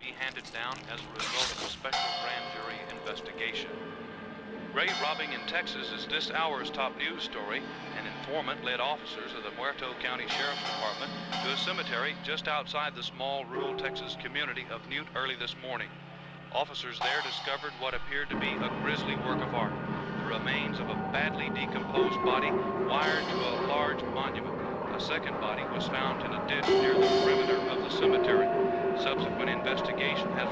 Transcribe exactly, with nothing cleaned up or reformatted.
be handed down as a result of a special grand jury investigation. Grave robbing in Texas is this hour's top news story. An informant led officers of the Muerto County Sheriff's Department to a cemetery just outside the small rural Texas community of Newt early this morning. Officers there discovered what appeared to be a grisly work of art, the remains of a badly decomposed body wired to a large monument. A second body was found in a ditch near the perimeter of the cemetery. Subsequent investigation has